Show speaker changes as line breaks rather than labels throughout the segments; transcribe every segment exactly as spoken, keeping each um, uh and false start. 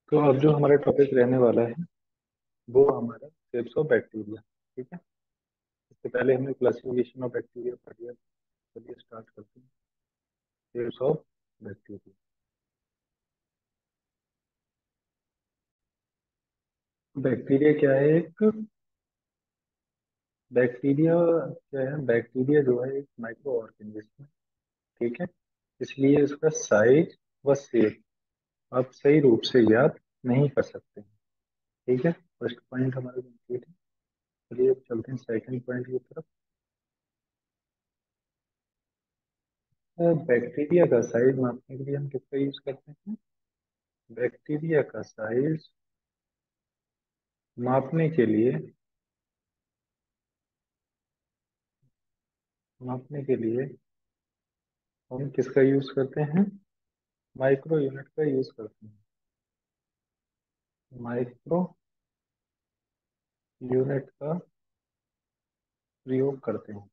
तो अब जो हमारा टॉपिक रहने वाला है वो हमारा टाइप्स ऑफ बैक्टीरिया। ठीक है। इससे पहले हमने क्लासिफिकेशन ऑफ बैक्टीरिया पढ़ लिया। चलिए स्टार्ट करते हैं। Types of bacteria. बैक्टीरिया क्या है? एक बैक्टीरिया क्या है? बैक्टीरिया जो है एक माइक्रो ऑर्गेनिज्म है। ठीक है। इसलिए इसका साइज व शेप आप सही रूप से याद नहीं कर सकते हैं। ठीक है। फर्स्ट पॉइंट हमारा कंप्लीट है। चलिए अब चलते हैं सेकंड पॉइंट की तरफ। बैक्टीरिया का साइज मापने के लिए हम किसका यूज करते हैं? बैक्टीरिया का साइज मापने के लिए मापने के लिए हम किसका यूज करते हैं? माइक्रो यूनिट का यूज करते हैं। माइक्रो यूनिट का प्रयोग करते हैं।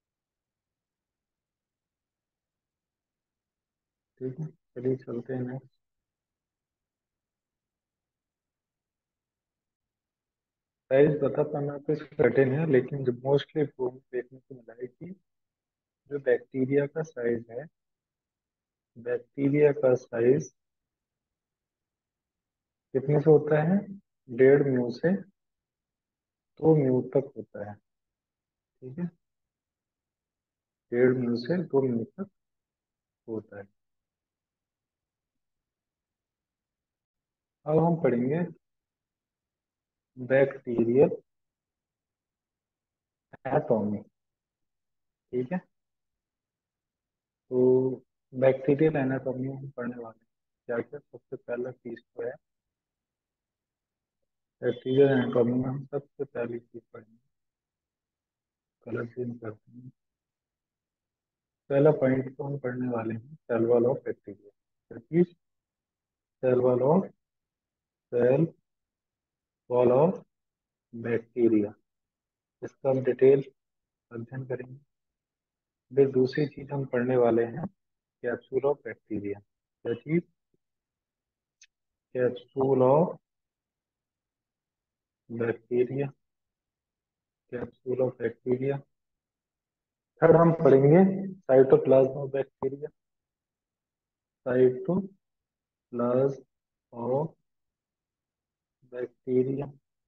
ठीक है। चलिए चलते हैं नेक्स्ट। साइज बता पाना तो कठिन है, लेकिन जो मोस्टली देखने को मिला है कि जो बैक्टीरिया का साइज है, बैक्टीरिया का साइज कितने से होता है? डेढ़ म्यू से दो म्यू तक होता है। ठीक है। डेढ़ म्यू से दो म्यू तक होता है। अब हम पढ़ेंगे बैक्टीरियल एनाटॉमी। ठीक है। तो बैक्टीरियल एनाटॉमी हम पढ़ने वाले हैं। क्या क्या? सबसे पहला चीज तो है बैक्टीरियल एनाटॉमी में हम सबसे पहली चीज पढ़ेंगे। कलर चेंज करते हैं। पहला पॉइंट तो हम पढ़ने वाले हैं सेल वॉल ऑफ बैक्टीरिया। क्या चीज? Cell wall of cell wall of bacteria. इसका हम डिटेल अध्ययन करेंगे। फिर दूसरी चीज हम पढ़ने वाले हैं कैप्सूल ऑफ बैक्टीरिया। क्या चीज? Capsule of bacteria. Capsule of bacteria. Third हम पढ़ेंगे cytoplasm of bacteria. Cytoplasm of bacteria.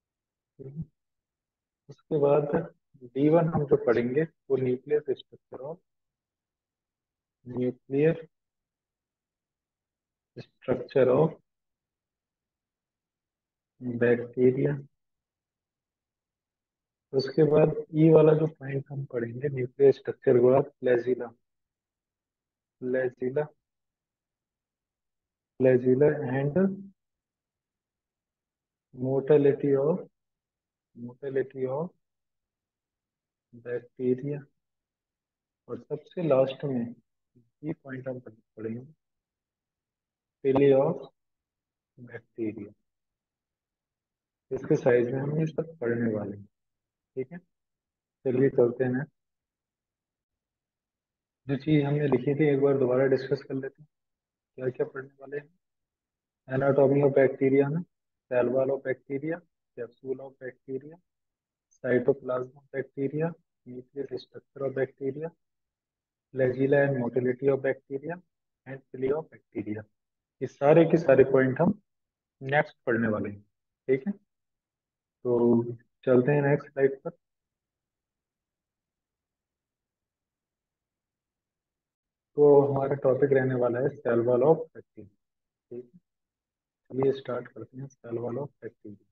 उसके बाद डी वन हम जो पढ़ेंगे वो nucleus structure of nuclear structure of bacteria. उसके बाद ई वाला जो पॉइंट हम पढ़ेंगे न्यूक्लियर स्ट्रक्चर के बाद flagella. Flagella flagella and motility of motility of bacteria. और सबसे लास्ट में ये पॉइंट हम पढ़ेंगे पीली ऑफ बैक्टीरिया। इसके साइज में हम ये सब पढ़ने वाले हैं। ठीक है। चलिए चलते हैं। जो चीज हमने लिखी थी एक बार दोबारा डिस्कस कर लेते हैं। क्या क्या पढ़ने वाले हैं? एनाटॉमी ऑफ बैक्टीरिया में cell wall of bacteria, capsule of bacteria, cytoplasm of bacteria, nucleus structure of bacteria, flagella and motility of bacteria and pili of bacteria. ये सारे के सारे पॉइंट हम नेक्स्ट पढ़ने वाले हैं। ठीक है। तो चलते हैं नेक्स्ट स्लाइड पर। तो हमारा टॉपिक रहने वाला है सेल वॉल ऑफ बैक्टीरिया। ठीक है। चलिए स्टार्ट करते हैं सेल वॉल ऑफ बैक्टीरिया।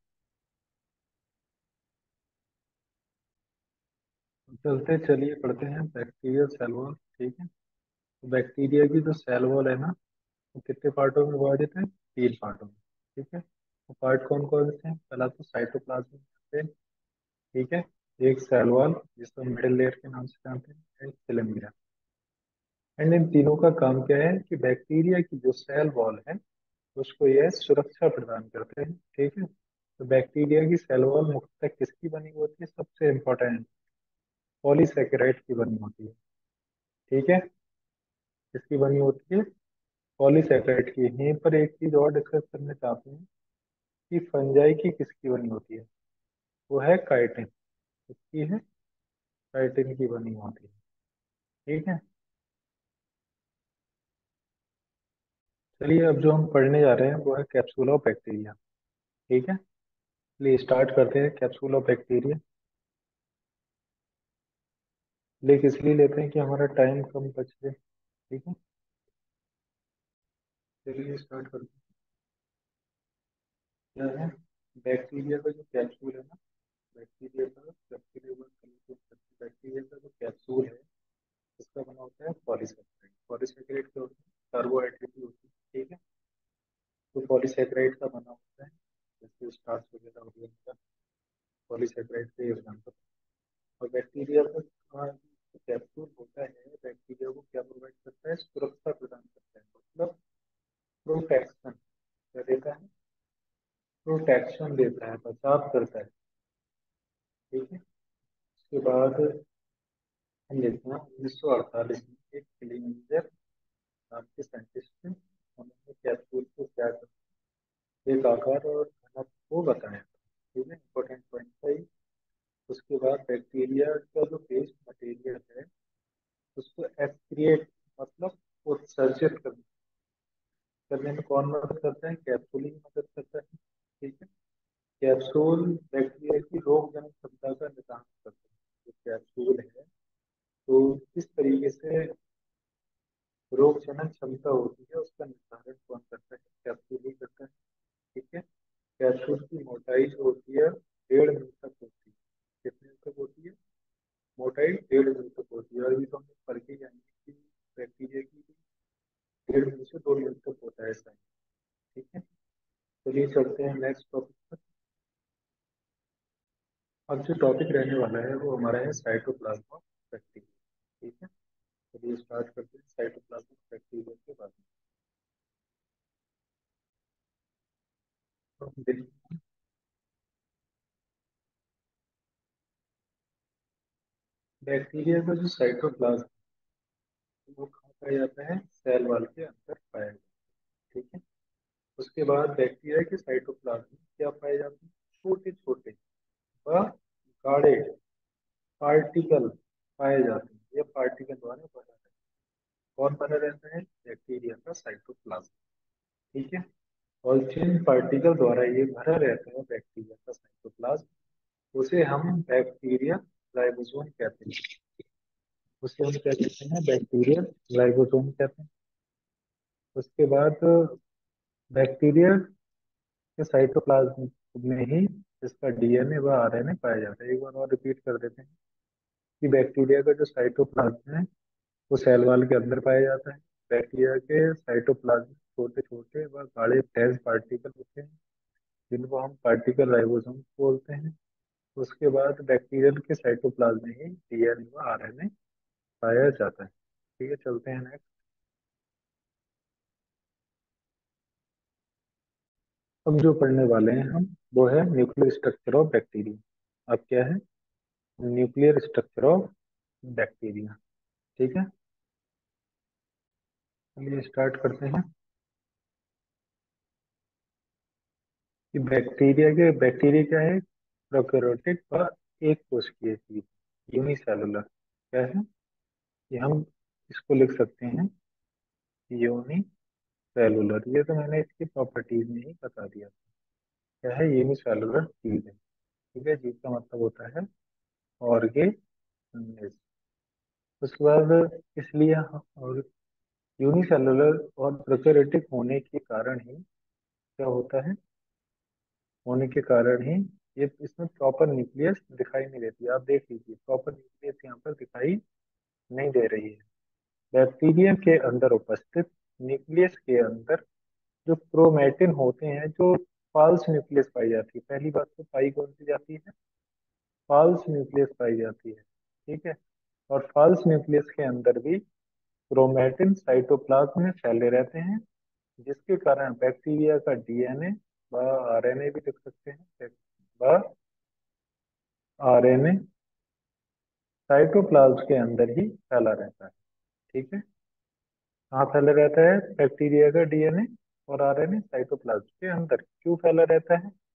चलते चलिए पढ़ते हैं बैक्टीरियल सेल वॉल। ठीक है। तो बैक्टीरिया की जो सेल वॉल है ना, वो कितने पार्टों में विभाजित है? तीन पार्टों में। ठीक है। वो पार्ट कौन कौन से हैं? पहला तो साइटोप्लाज्म से। ठीक है। एक सेल वॉल जिसको मिडिल लेयर के नाम से जानते हैं, एंड सिलेंड्रिया। एंड इन तीनों का काम क्या है कि बैक्टीरिया की जो सेल वॉल है उसको यह सुरक्षा प्रदान करते हैं। ठीक है। तो बैक्टीरिया की सेल वॉल मुख्यतः किसकी बनी होती है? सबसे इंपॉर्टेंट पॉलीसेकेराइड की बनी होती है। ठीक है। किसकी बनी होती है? पॉलीसेकेराइड की। यहीं पर एक चीज और डिस्कस करना चाहते हैं कि फंजाई की किसकी बनी होती है? वो है काइटिन। किसकी है? काइटिन की बनी होती है। ठीक है। चलिए, अब जो हम पढ़ने जा रहे हैं वो है कैप्सूल ऑफ बैक्टीरिया। ठीक है। चलिए स्टार्ट करते हैं कैप्सूल ऑफ बैक्टीरिया। लेकिन इसलिए लेते हैं कि हमारा टाइम कम बचे। ठीक है। चलिए स्टार्ट करते हैं। क्या है? बैक्टीरिया का जो कैप्सूल है ना, बैक्टीरिया का बैक्टीरिया बैक्टीरिया का जो कैप्सूल है, इसका बना होता है पॉलीसेकेराइड। पॉलीसेकेराइड क्या होता है? कार्बोहाइड्रेट की होती है। ठीक है। तो पॉलीसेकेराइड का बना होता है, जैसे स्टार्च वगैरह हो गया, पॉलीसेकेराइड के एग्जाम्पल। और बैक्टीरिया का कैप्सूल होता है, बैक्टीरिया को क्या प्रोवाइड करता है? सुरक्षा प्रदान करता है, मतलब प्रोटेक्शन। क्या देता है? प्रोटेक्शन देता है, बचाव करता है। ठीक है। उसके बाद हम देखते हैं उन्नीस सौ अड़तालीस में एक क्लीनिंजर नाम के साइंटिस्ट थे, उन्होंने कैप्सूल को क्या कर एक आकार और घनत्व को बताया। ठीक है, इंपॉर्टेंट पॉइंट था ये। उसके बाद बैक्टीरिया का जो वेस्ट मटेरियल है, उसको एक्सक्रिएट, मतलब उत्सर्जित करने करने में कौन मदद करता है? कैप्सूल ही मदद करता है। ठीक है। कैप्सूल बैक्टीरिया की रोगजनक क्षमता का निदान करता है। जो कैप्सूल है, तो किस तरीके से रोगजनक क्षमता होती है उसका निर्धारण कौन करता है? कैप्सूल ही करता है। ठीक है। कैप्सूल की मोटाई जो होती है, डेढ़ मील तक होती है। कितने मील तक होती है? मोटाई डेढ़ मील तक होती है। और अभी तो हम लोग पढ़ के जाएंगे कि बैक्टीरिया की डेढ़ मील से दो मील तक होता है ऐसा। ठीक है। चलिए चलते हैं नेक्स्ट टॉपिक पर। अब जो टॉपिक रहने वाला है वो हमारा है साइटोप्लाज्म ऑफ बैक्टीरिया। ठीक है। चलिए स्टार्ट करते हैं साइटोप्लाज्म ऑफ बैक्टीरिया के बारे में। तो हम देखते हैं, बैक्टीरिया का जो साइटोप्लाज्म है, वो कहाँ पाया जाता है? सेल वॉल के अंदर पाया जाता है। ठीक है। उसके बाद बैक्टीरिया के साइटोप्लाज्म में क्या पाए जाते हैं? छोटे छोटे व गाढ़े पार्टिकल पाए जाते हैं। ये पार्टिकल द्वारा बना रहता है। कौन बना रहता है? बैक्टीरिया का साइटोप्लाज्म। ठीक है। और जिन पार्टिकल द्वारा ये भरा रहता है बैक्टीरिया का साइटोप्लाज्म, उसे हम बैक्टीरिया राइबोसोम कहते हैं। उसे हम क्या कहते हैं? बैक्टीरिया राइबोसोम कहते हैं। उसके बाद बैक्टीरिया के साइटोप्लाज्म में ही इसका डीएनए व आरएनए पाया जाता है। एक बार और रिपीट कर देते हैं कि बैक्टीरिया का जो साइटोप्लाज्म है वो सेल वॉल के अंदर पाया जाता है। बैक्टीरिया के साइटोप्लाज्म छोटे छोटे व गाढ़े ठोस पार्टिकल होते हैं, जिनको हम पार्टिकल राइबोसोम बोलते हैं। उसके बाद बैक्टीरियल के साइटोप्लाज्म में ही डीएनए व आरएनए पाया जाता है। ठीक है, चलते हैं नेक्स्ट। अब जो पढ़ने वाले हैं हम वो है न्यूक्लियर स्ट्रक्चर ऑफ बैक्टीरिया। अब क्या है? Nuclear structure of bacteria. ठीक है। चलिए स्टार्ट करते हैं कि बैक्टीरिया के बैक्टीरिया क्या है? प्रोकैरियोटिक व एक कोशिकीय जीव, यूनिसेलुलर। क्या है? कि हम इसको लिख सकते हैं यूनिसेलुलर। ये तो मैंने इसकी प्रॉपर्टीज में ही बता दिया। क्या है? यूनिसेलुलर चीज है। ठीक है। जीव का मतलब होता है ऑर्गेनिज्म। उसके बाद इसलिए हम- और यूनिसेलुलर और प्रोकैरियोटिक होने के कारण ही क्या होता है? होने के कारण ही ये इसमें प्रॉपर न्यूक्लियस दिखाई नहीं देती। आप देख लीजिए, प्रॉपर न्यूक्लियस यहाँ पर दिखाई नहीं दे रही है। बैक्टीरिया के अंदर उपस्थित न्यूक्लियस के अंदर जो क्रोमैटिन होते हैं, जो फॉल्स न्यूक्लियस पाई जाती है। पहली बात तो पाई कौन सी जाती है? फॉल्स न्यूक्लियस पाई जाती है। ठीक है। और फॉल्स न्यूक्लियस के अंदर भी क्रोमैटिन साइटोप्लाज्म में फैले रहते हैं, जिसके कारण बैक्टीरिया का डीएनए व आरएनए भी लिख सकते हैं, व आरएनए साइटोप्लाज्म के अंदर ही फैला रहता है। ठीक है। कहाँ फैला रहता है बैक्टीरिया का डीएनए और आरएनए? साइटोप्लाज्म के अंदर। क्यों फैला रहता है?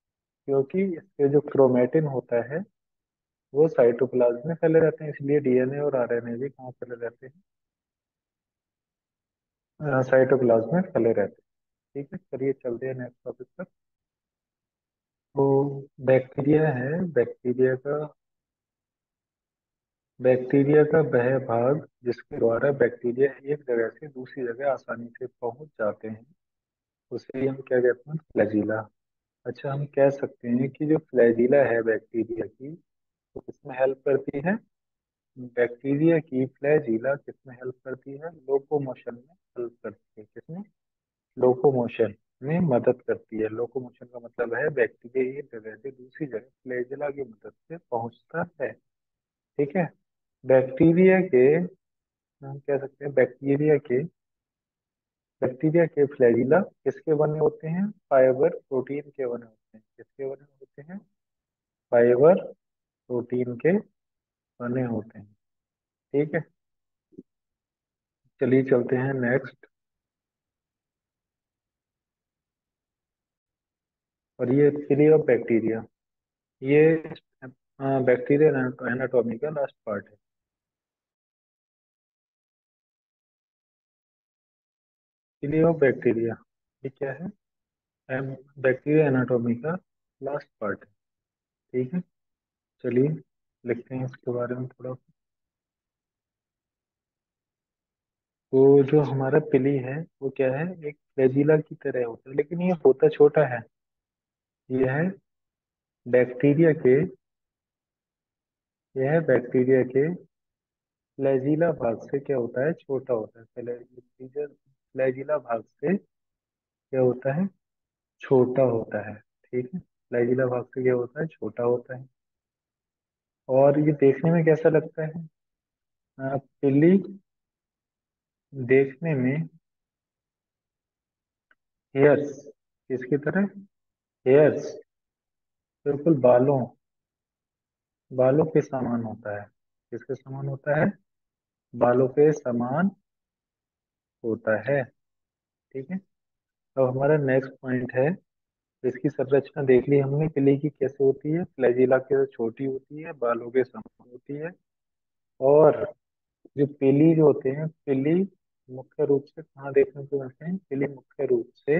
क्योंकि इसके जो क्रोमेटिन होता है वो साइटोप्लाज्म में फैले रहते हैं, इसलिए डीएनए और आरएनए भी कहाँ फैले रहते हैं, साइटोप्लाज्म में फैले रहते हैं। ठीक है, चलिए चलते हैं नेक्स्ट टॉपिक पर। तो बैक्टीरिया है, बैक्टीरिया का बैक्टीरिया का वह भाग जिसके द्वारा बैक्टीरिया एक जगह से दूसरी जगह आसानी से पहुंच जाते हैं, उसे ही हम क्या कहते हैं, फ्लैजिला। अच्छा, हम कह सकते हैं कि जो फ्लैजिला है बैक्टीरिया की, तो किसमें हेल्प करती है, बैक्टीरिया की फ्लैजिला किसमें हेल्प करती है, लोकोमोशन में हेल्प करती है। किसमें, लोकोमोशन में मदद करती है। लोकोमोशन का मतलब है बैक्टीरिया एक जगह से दूसरी जगह फ्लैजिला की मदद से पहुंचता है। ठीक है, बैक्टीरिया के, हम कह सकते हैं बैक्टीरिया के बैक्टीरिया के फ्लैजिला किसके बने होते हैं, फाइबर प्रोटीन के बने होते हैं। किसके बने होते हैं, फाइबर प्रोटीन के बने होते हैं। ठीक है, चलिए चलते हैं नेक्स्ट। और ये थियरी ऑफ बैक्टीरिया, ये बैक्टीरिया एनाटॉमी का लास्ट पार्ट है। थियरी ऑफ बैक्टीरिया, ये क्या है, बैक्टीरिया एनाटॉमी का लास्ट पार्ट है। ठीक है, चलिए लिखते हैं इसके बारे में थोड़ा। तो जो हमारा पिली है वो क्या है, एक फ्लैजिला की तरह होता है, लेकिन ये होता छोटा है। ये है बैक्टीरिया के यह है बैक्टीरिया के फ्लैजिला भाग से क्या होता है, छोटा होता है। फ्लैजिला फ्लैजिला भाग से क्या होता है, छोटा होता है। ठीक है, फ्लैजिला भाग से क्या होता है, छोटा होता है। और ये देखने में कैसा लगता है, आ, पिली देखने में हेयर्स, किसकी तरह, हेयर्स, बिल्कुल बालों बालों के समान होता है। किसके समान होता है, बालों के समान होता है। ठीक है, अब हमारा नेक्स्ट पॉइंट है, इसकी संरचना देख ली हमने, पिली की कैसे होती है, फ्लैजिला के छोटी होती है, बालों के समान होती है। और जो पिली जो होते हैं, पिली मुख्य रूप से कहाँ देखने को मिलते हैं, पिली मुख्य रूप से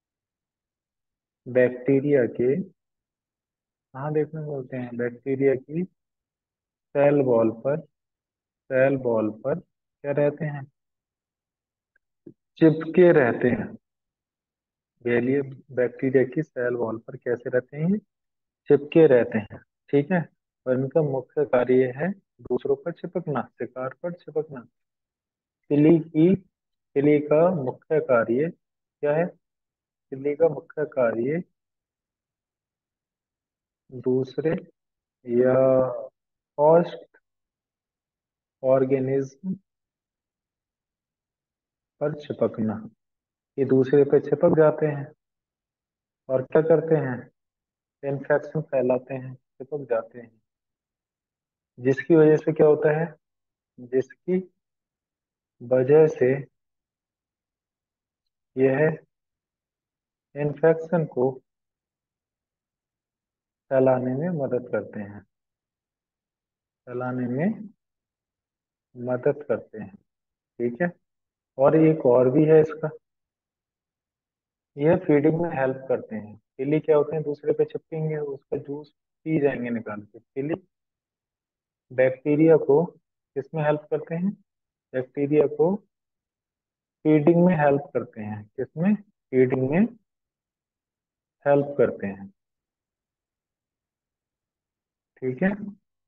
बैक्टीरिया के, कहाँ देखने को मिलते हैं, बैक्टीरिया की सेल वॉल पर, सेल वॉल पर क्या रहते हैं, चिपके रहते हैं। ये बैक्टीरिया की सेल वॉल पर कैसे रहते हैं, चिपके रहते हैं। ठीक है, और इनका मुख्य कार्य है दूसरों पर चिपकना, शिकार पर चिपकना। तिली की तिली का मुख्य कार्य क्या है, तिली का मुख्य कार्य दूसरे या होस्ट ऑर्गेनिज्म पर चिपकना। ये दूसरे पे चिपक जाते हैं और क्या करते हैं, इन्फेक्शन फैलाते हैं, चिपक जाते हैं। जिसकी वजह से क्या होता है, जिसकी वजह से यह इन्फेक्शन को फैलाने में मदद करते हैं, फैलाने में मदद करते हैं। ठीक है, और एक और भी है इसका, यह फीडिंग में हेल्प करते हैं। इली क्या होते हैं, दूसरे पे चिपकेंगे, उसका जूस पी जाएंगे निकाल के। इली बैक्टीरिया को किसमें हेल्प करते हैं, बैक्टीरिया को फीडिंग में हेल्प करते हैं। किसमें, फीडिंग में हेल्प करते हैं। ठीक है,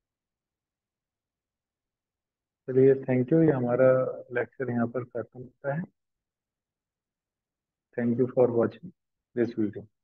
चलिए थैंक यू, ये हमारा लेक्चर यहाँ पर खत्म होता है। Thank you for watching this video.